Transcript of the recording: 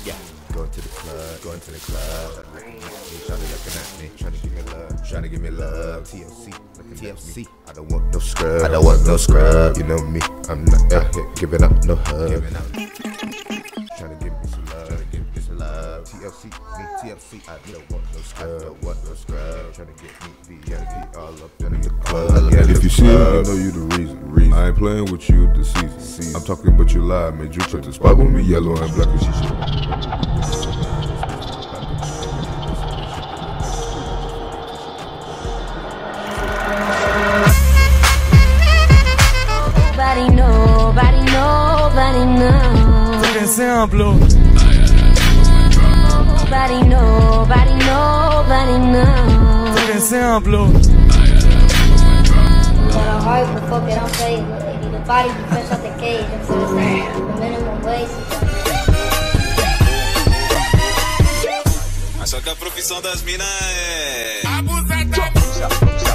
Yeah, going to the club, going to the club. Shawty looking at me, trying to give me love, trying to give me love. TLC, TLC. I don't want no scrub, I don't want no scrub. You know me, I'm not out here giving up no hug. Trying to give me some love, trying to give me some love. TLC, me TLC. I don't want no scrub, I don't want no scrub. Trying to get me VIP all up in the club. If you see it, you know you the reason. I ain't playing with you this season. I'm talking about you live, made you put the spot with me yellow and black and shit. Nobody knows. C'est simple. Nobody knows. C'est simple. Got a heart, but fuck it, I'm fake. They need a body, be fresh out the cage. I'm so sad, the minimum wage. Acho que a profissão das minas é Abusadão.